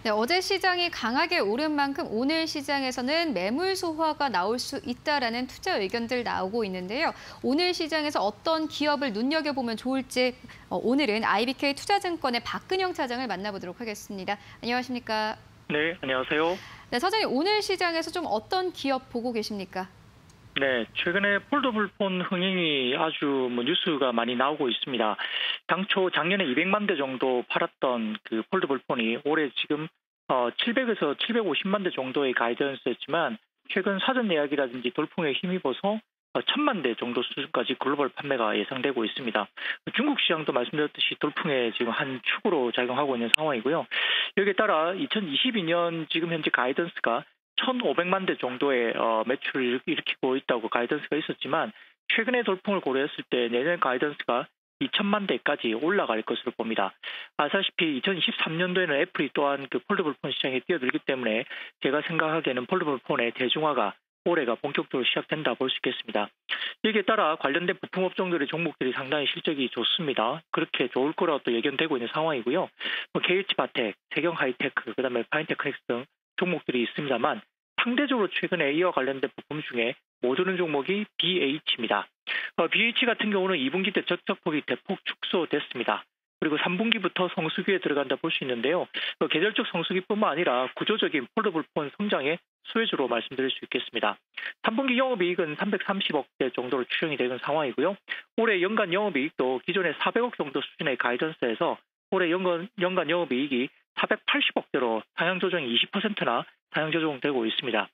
네, 어제 시장이 강하게 오른 만큼 오늘 시장에서는 매물 소화가 나올 수 있다라는 투자 의견들 나오고 있는데요. 오늘 시장에서 어떤 기업을 눈여겨보면 좋을지 오늘은 IBK 투자증권의 박근영 차장을 만나보도록 하겠습니다. 안녕하십니까? 네, 안녕하세요. 네, 사장님 오늘 시장에서 좀 어떤 기업 보고 계십니까? 네, 최근에 폴더블 폰 흥행이 아주 뉴스가 많이 나오고 있습니다. 당초 작년에 200만 대 정도 팔았던 그 폴더블 폰이 올해 지금 700에서 750만 대 정도의 가이던스였지만 최근 사전 예약이라든지 돌풍에 힘입어서 1000만 대 정도 수준까지 글로벌 판매가 예상되고 있습니다. 중국 시장도 말씀드렸듯이 돌풍의 지금 한 축으로 작용하고 있는 상황이고요. 여기에 따라 2022년 지금 현재 가이던스가 1,500만 대 정도의 매출을 일으키고 있다고 가이던스가 있었지만 최근의 돌풍을 고려했을 때 내년 가이던스가 2천만 대까지 올라갈 것으로 봅니다. 아시다시피 2023년도에는 애플이 또한 그 폴더블 폰 시장에 뛰어들기 때문에 제가 생각하기에는 폴더블 폰의 대중화가 올해가 본격적으로 시작된다 볼 수 있겠습니다. 여기에 따라 관련된 부품 업종들의 종목들이 상당히 실적이 좋습니다. 그렇게 좋을 거라고 또 예견되고 있는 상황이고요. KH바텍, 세경하이테크, 그다음에 파인테크닉스 등 종목들이 있습니다만 상대적으로 최근에 이와 관련된 부품 중에 못 오른 종목이 BH입니다. BH 같은 경우는 2분기 때 적자폭이 대폭 축소됐습니다. 그리고 3분기부터 성수기에 들어간다 볼 수 있는데요. 계절적 성수기뿐만 아니라 구조적인 폴더블 폰 성장의 수혜주로 말씀드릴 수 있겠습니다. 3분기 영업이익은 330억 대 정도로 추정이 되는 상황이고요. 올해 연간 영업이익도 기존의 400억 정도 수준의 가이던스에서 올해 연간 영업이익이 480억대로 상향 조정이 20%나 상향 조정되고 있습니다.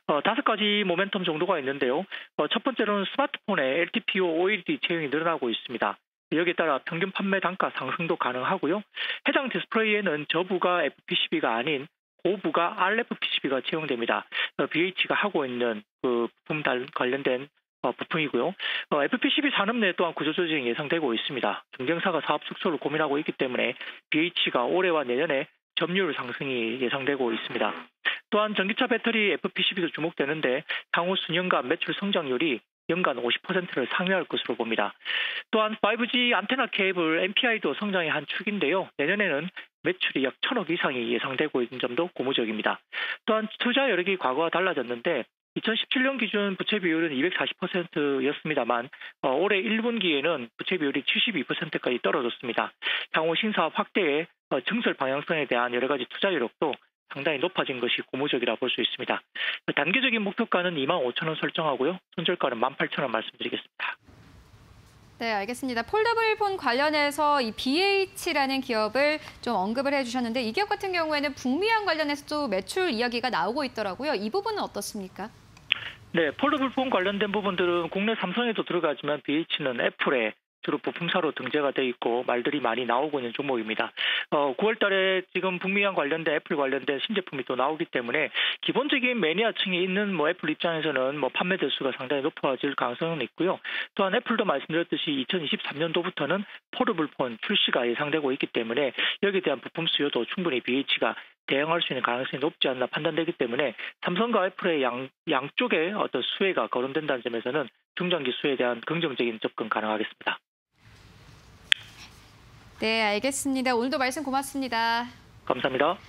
5가지 모멘텀 정도가 있는데요. 첫 번째로는 스마트폰의 LTPO OLED 채용이 늘어나고 있습니다. 여기에 따라 평균 판매 단가 상승도 가능하고요. 해당 디스플레이에는 저부가 FPCB가 아닌 고부가 RFPCB가 채용됩니다. BH가 하고 있는 그 부품 관련된 부품이고요. FPCB 산업 내 또한 구조조정이 예상되고 있습니다. 경쟁사가 사업 축소를 고민하고 있기 때문에 BH가 올해와 내년에 점유율 상승이 예상되고 있습니다. 또한 전기차 배터리 FPCB도 주목되는데 향후 수년간 매출 성장률이 연간 50%를 상회할 것으로 봅니다. 또한 5G 안테나 케이블 NPI도 성장의 한 축인데요. 내년에는 매출이 약 1,000억 이상이 예상되고 있는 점도 고무적입니다. 또한 투자 여력이 과거와 달라졌는데 2017년 기준 부채 비율은 240%였습니다만 올해 1분기에는 부채 비율이 72%까지 떨어졌습니다. 향후 신사업 확대의 증설 방향성에 대한 여러 가지 투자 여력도 상당히 높아진 것이 고무적이라 볼 수 있습니다. 단기적인 목표가는 25,000원 설정하고요. 손절가는 18,000원 말씀드리겠습니다. 네, 알겠습니다. 폴더블 폰 관련해서 이 BH라는 기업을 좀 언급을 해주셨는데 이 기업 같은 경우에는 북미항 관련해서도 매출 이야기가 나오고 있더라고요. 이 부분은 어떻습니까? 네, 폴더블 폰 관련된 부분들은 국내 삼성에도 들어가지만 BH는 애플에 주로 부품사로 등재가 돼 있고 말들이 많이 나오고 있는 종목입니다. 9월 달에 지금 북미항 관련된 애플 관련된 신제품이 또 나오기 때문에 기본적인 매니아층이 있는 애플 입장에서는 판매 대수가 상당히 높아질 가능성은 있고요. 또한 애플도 말씀드렸듯이 2023년도부터는 폴더블 폰 출시가 예상되고 있기 때문에 여기에 대한 부품 수요도 충분히 BH가 대응할 수 있는 가능성이 높지 않나 판단되기 때문에 삼성과 애플의 양쪽의 어떤 수혜가 거론된다는 점에서는 중장기 수혜에 대한 긍정적인 접근 가능하겠습니다. 네, 알겠습니다. 오늘도 말씀 고맙습니다. 감사합니다.